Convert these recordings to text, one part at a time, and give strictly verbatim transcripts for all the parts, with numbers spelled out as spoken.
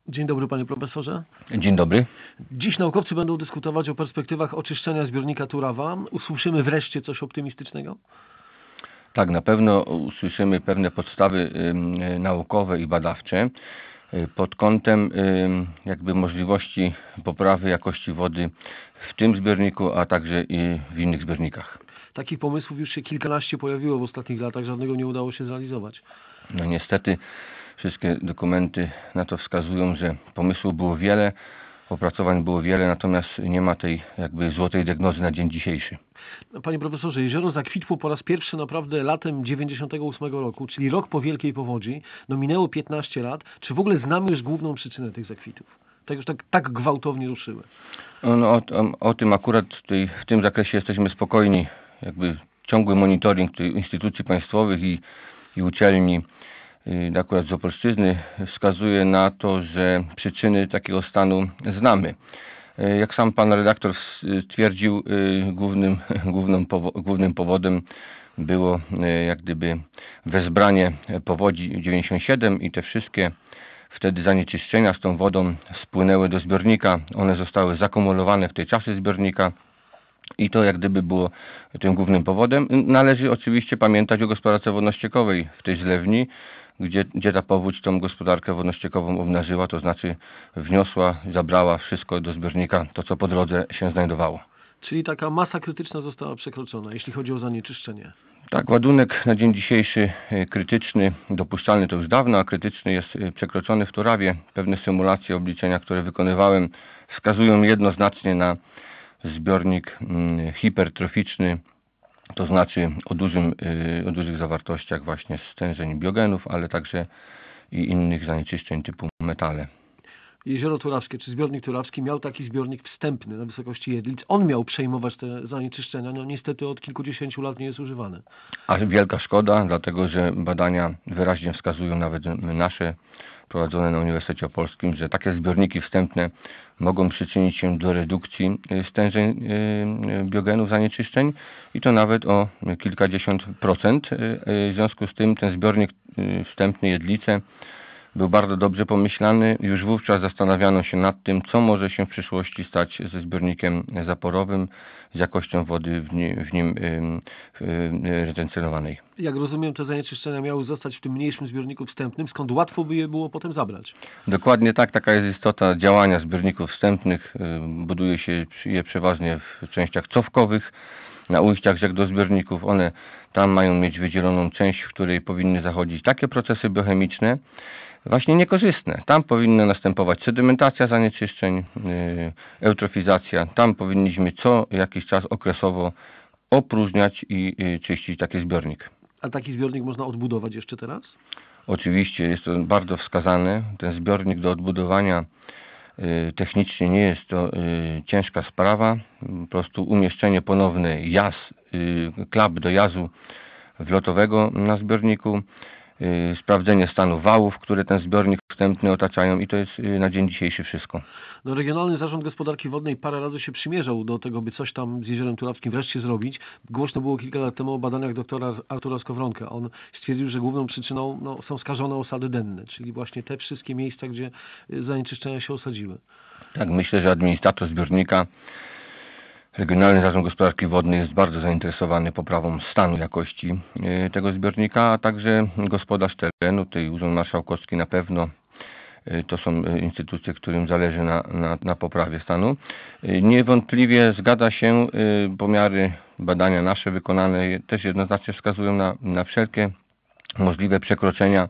Dzień dobry, panie profesorze. Dzień dobry. Dziś naukowcy będą dyskutować o perspektywach oczyszczenia zbiornika Turawa. Usłyszymy wreszcie coś optymistycznego? Tak, na pewno usłyszymy pewne podstawy y, naukowe i badawcze y, pod kątem y, jakby możliwości poprawy jakości wody w tym zbiorniku, a także i w innych zbiornikach. Takich pomysłów już się kilkanaście pojawiło w ostatnich latach, żadnego nie udało się zrealizować. No niestety wszystkie dokumenty na to wskazują, że pomysłów było wiele, opracowań było wiele, natomiast nie ma tej jakby złotej diagnozy na dzień dzisiejszy. Panie profesorze, jezioro zakwitło po raz pierwszy naprawdę latem dziewięćdziesiątego ósmego roku, czyli rok po wielkiej powodzi. No minęło piętnaście lat. Czy w ogóle znamy już główną przyczynę tych zakwitów? Tak już tak, tak gwałtownie ruszyły. No, o, o, o tym akurat tutaj, w tym zakresie jesteśmy spokojni. Jakby ciągły monitoring tutaj instytucji państwowych i, i uczelni, y, akurat z Opolszczyzny, wskazuje na to, że przyczyny takiego stanu znamy. Y, jak sam pan redaktor stwierdził, y, głównym, głównym, powo głównym powodem było y, jak gdyby wezbranie powodzi dziewięćdziesiąt siedem i te wszystkie wtedy zanieczyszczenia z tą wodą spłynęły do zbiornika. One zostały zakumulowane w tej czasie zbiornika. I to jak gdyby było tym głównym powodem. Należy oczywiście pamiętać o gospodarce wodno-ściekowej w tej zlewni, gdzie, gdzie ta powódź tą gospodarkę wodno-ściekową obnażyła, to znaczy wniosła, zabrała wszystko do zbiornika, to co po drodze się znajdowało. Czyli taka masa krytyczna została przekroczona, jeśli chodzi o zanieczyszczenie. Tak, ładunek na dzień dzisiejszy krytyczny, dopuszczalny to już dawno, a krytyczny jest przekroczony w Turawie. Pewne symulacje, obliczenia, które wykonywałem, wskazują jednoznacznie na zbiornik hipertroficzny, to znaczy o, dużym, o dużych zawartościach właśnie stężeń biogenów, ale także i innych zanieczyszczeń typu metale. Jezioro Turawskie, czy zbiornik turawski miał taki zbiornik wstępny na wysokości Jedlic. On miał przejmować te zanieczyszczenia. No niestety od kilkudziesięciu lat nie jest używany. A wielka szkoda, dlatego że badania wyraźnie wskazują, nawet nasze prowadzone na Uniwersytecie Opolskim, że takie zbiorniki wstępne mogą przyczynić się do redukcji stężeń biogenów zanieczyszczeń i to nawet o kilkadziesiąt procent. W związku z tym ten zbiornik wstępny Jedlice był bardzo dobrze pomyślany. Już wówczas zastanawiano się nad tym, co może się w przyszłości stać ze zbiornikiem zaporowym, z jakością wody w nim, w nim retencjonowanej. Jak rozumiem, te zanieczyszczenia miały zostać w tym mniejszym zbiorniku wstępnym, skąd łatwo by je było potem zabrać. Dokładnie tak, taka jest istota działania zbiorników wstępnych. Buduje się je przeważnie w częściach cofkowych, na ujściach rzek do zbiorników. One tam mają mieć wydzieloną część, w której powinny zachodzić takie procesy biochemiczne, właśnie niekorzystne. Tam powinna następować sedymentacja zanieczyszczeń, eutrofizacja. Tam powinniśmy co jakiś czas okresowo opróżniać i czyścić taki zbiornik. A taki zbiornik można odbudować jeszcze teraz? Oczywiście, jest to bardzo wskazane. Ten zbiornik do odbudowania technicznie nie jest to ciężka sprawa. Po prostu umieszczenie ponowne jaz, klap do jazu wlotowego na zbiorniku, sprawdzenie stanu wałów, które ten zbiornik wstępny otaczają i to jest na dzień dzisiejszy wszystko. No, Regionalny Zarząd Gospodarki Wodnej parę razy się przymierzał do tego, by coś tam z Jeziorem Turawskim wreszcie zrobić. Głośno było kilka lat temu o badaniach doktora Artura Skowronka. On stwierdził, że główną przyczyną no, są skażone osady denne, czyli właśnie te wszystkie miejsca, gdzie zanieczyszczenia się osadziły. Tak, myślę, że administrator zbiornika, Regionalny Zarząd Gospodarki Wodnej jest bardzo zainteresowany poprawą stanu jakości tego zbiornika, a także gospodarz terenu, tutaj Urząd Marszałkowski na pewno. To są instytucje, którym zależy na, na, na poprawie stanu. Niewątpliwie zgadza się, pomiary, badania nasze wykonane też jednoznacznie wskazują na, na wszelkie możliwe przekroczenia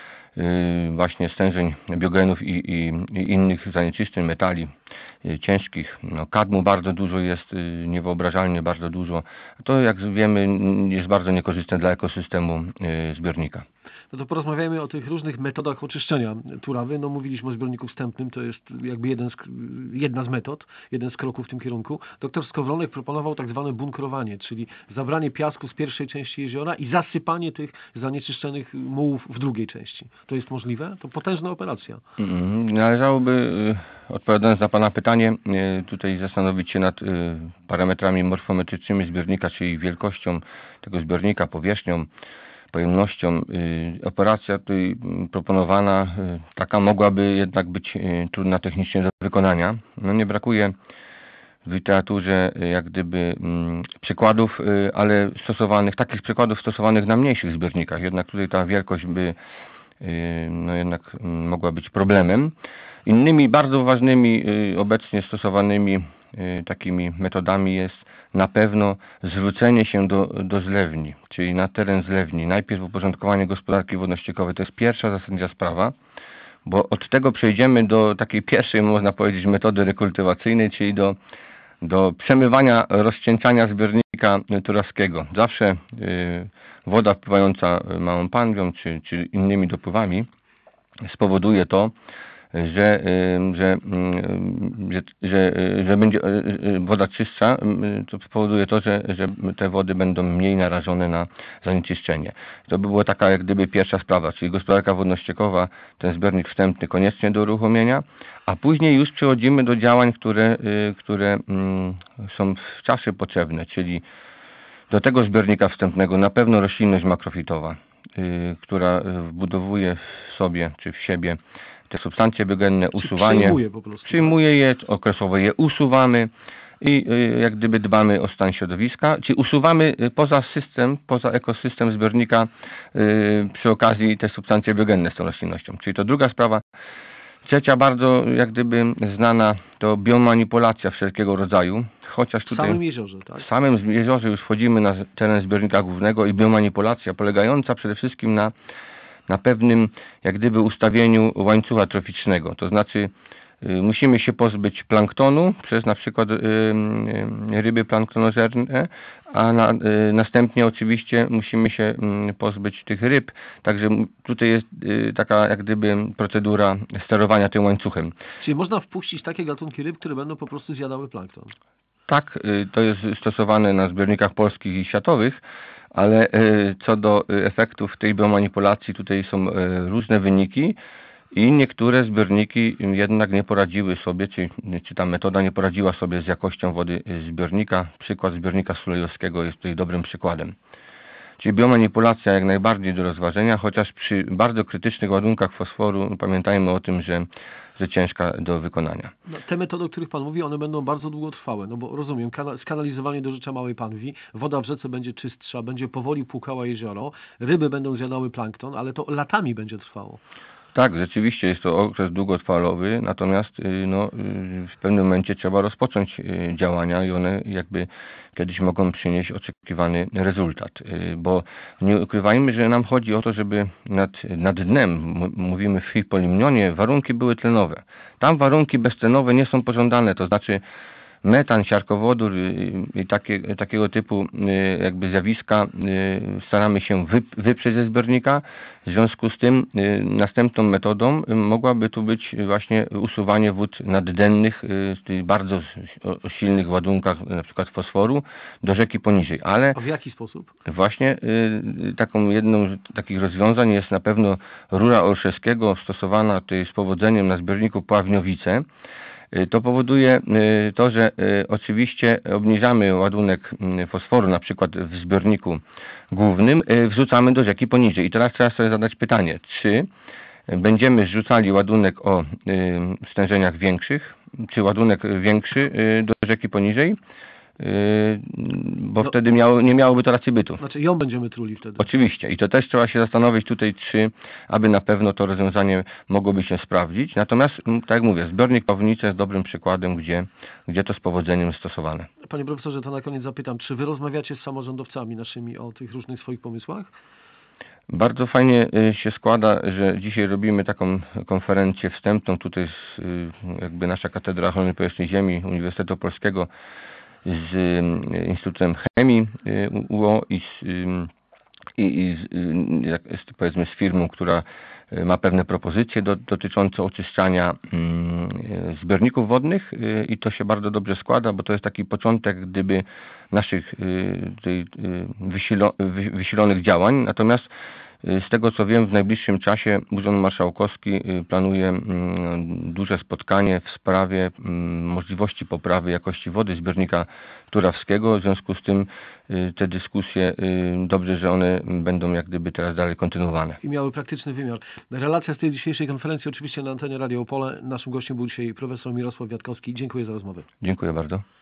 właśnie stężeń biogenów i, i, i innych zanieczyszczeń, metali ciężkich. No, kadmu bardzo dużo jest, niewyobrażalnie bardzo dużo. To, jak wiemy, jest bardzo niekorzystne dla ekosystemu zbiornika. No to porozmawiajmy o tych różnych metodach oczyszczenia Turawy. No mówiliśmy o zbiorniku wstępnym, to jest jakby jeden z, jedna z metod, jeden z kroków w tym kierunku. Doktor Skowronek proponował tak zwane bunkrowanie, czyli zabranie piasku z pierwszej części jeziora i zasypanie tych zanieczyszczonych mułów w drugiej części. To jest możliwe? To potężna operacja. Należałoby, odpowiadając na Pana pytanie, tutaj zastanowić się nad parametrami morfometrycznymi zbiornika, czyli wielkością tego zbiornika, powierzchnią, pojemnością. Operacja tutaj proponowana, taka mogłaby jednak być trudna technicznie do wykonania. No nie brakuje w literaturze jak gdyby przykładów, ale stosowanych, takich przykładów stosowanych na mniejszych zbiornikach. Jednak tutaj ta wielkość by no jednak mogła być problemem. Innymi bardzo ważnymi obecnie stosowanymi takimi metodami jest na pewno zwrócenie się do, do zlewni, czyli na teren zlewni. Najpierw uporządkowanie gospodarki wodno-ściekowej, to jest pierwsza zasadnicza sprawa, bo od tego przejdziemy do takiej pierwszej, można powiedzieć, metody rekultywacyjnej, czyli do, do przemywania, rozcieńczania zbiornika turawskiego. Zawsze y, woda wpływająca małą panwią czy, czy innymi dopływami spowoduje to, że, że, że, że, że będzie woda czystsza, to spowoduje to, że, że te wody będą mniej narażone na zanieczyszczenie. To by była taka jak gdyby pierwsza sprawa, czyli gospodarka wodno-ściekowa, ten zbiornik wstępny koniecznie do uruchomienia, a później już przechodzimy do działań, które, które są w czasie potrzebne, czyli do tego zbiornika wstępnego na pewno roślinność makrofitowa, która wbudowuje w sobie czy w siebie te substancje biogenne, usuwanie, przyjmuje po prostu. Przyjmuje je, okresowo je usuwamy i jak gdyby dbamy o stan środowiska, czyli usuwamy poza system, poza ekosystem zbiornika przy okazji te substancje biogenne z tą roślinnością. Czyli to druga sprawa. Trzecia bardzo jak gdyby znana to biomanipulacja wszelkiego rodzaju, chociaż tutaj w samym jeziorze, tak? W samym jeziorze już wchodzimy na teren zbiornika głównego i biomanipulacja polegająca przede wszystkim na na pewnym jak gdyby ustawieniu łańcucha troficznego. To znaczy y, musimy się pozbyć planktonu przez na przykład y, y, ryby planktonożerne, a na, y, następnie oczywiście musimy się y, pozbyć tych ryb. Także tutaj jest y, taka jak gdyby procedura sterowania tym łańcuchem. Czyli można wpuścić takie gatunki ryb, które będą po prostu zjadały plankton. Tak, y, to jest stosowane na zbiornikach polskich i światowych. Ale co do efektów tej biomanipulacji, tutaj są różne wyniki i niektóre zbiorniki jednak nie poradziły sobie, czy, czy ta metoda nie poradziła sobie z jakością wody zbiornika. Przykład zbiornika sulejowskiego jest tutaj dobrym przykładem. Czyli biomanipulacja jak najbardziej do rozważenia, chociaż przy bardzo krytycznych ładunkach fosforu pamiętajmy o tym, że że ciężka do wykonania. No, te metody, o których Pan mówi, one będą bardzo długotrwałe, no bo rozumiem, kana- skanalizowanie do rzecza Małej Panwi, woda w rzece będzie czystsza, będzie powoli płukała jezioro, ryby będą zjadały plankton, ale to latami będzie trwało. Tak, rzeczywiście jest to okres długotrwalowy, natomiast no, w pewnym momencie trzeba rozpocząć działania i one jakby kiedyś mogą przynieść oczekiwany rezultat, bo nie ukrywajmy, że nam chodzi o to, żeby nad, nad dnem, mówimy w Hipolimnionie, warunki były tlenowe. Tam warunki beztlenowe nie są pożądane, to znaczy metan, siarkowodór i takie, takiego typu jakby zjawiska staramy się wyprzeć ze zbiornika. W związku z tym następną metodą mogłaby tu być właśnie usuwanie wód naddennych w tych bardzo silnych ładunkach, na przykład fosforu, do rzeki poniżej. Ale a w jaki sposób? Właśnie taką jedną z takich rozwiązań jest na pewno rura Olszewskiego stosowana tutaj z powodzeniem na zbiorniku Pławniowice. To powoduje to, że oczywiście obniżamy ładunek fosforu, na przykład w zbiorniku głównym, wrzucamy do rzeki poniżej. I teraz trzeba sobie zadać pytanie, czy będziemy zrzucali ładunek o stężeniach większych, czy ładunek większy do rzeki poniżej, bo no, wtedy miało, nie miałoby to racji bytu. Znaczy ją będziemy truli wtedy. Oczywiście i to też trzeba się zastanowić tutaj, czy aby na pewno to rozwiązanie mogłoby się sprawdzić. Natomiast, tak jak mówię, zbiornik Pawłownice jest dobrym przykładem, gdzie, gdzie to z powodzeniem jest stosowane. Panie profesorze, to na koniec zapytam, czy wy rozmawiacie z samorządowcami naszymi o tych różnych swoich pomysłach? Bardzo fajnie się składa, że dzisiaj robimy taką konferencję wstępną tutaj z, jakby nasza Katedra Ochrony Powierzchni Ziemi Uniwersytetu Polskiego z Instytutem Chemii U O i z, i, i z, z, powiedzmy z firmą, która ma pewne propozycje do, dotyczące oczyszczania zbiorników wodnych i to się bardzo dobrze składa, bo to jest taki początek gdyby naszych tutaj wysilo, wysilonych działań. Natomiast Z tego co wiem, w najbliższym czasie Urząd Marszałkowski planuje mm, duże spotkanie w sprawie mm, możliwości poprawy jakości wody zbiornika turawskiego. W związku z tym y, te dyskusje, y, dobrze, że one będą jak gdyby teraz dalej kontynuowane. I miały praktyczny wymiar. Relacja z tej dzisiejszej konferencji oczywiście na antenie Radio Opole. Naszym gościem był dzisiaj profesor Mirosław Wiatkowski. Dziękuję za rozmowę. Dziękuję bardzo.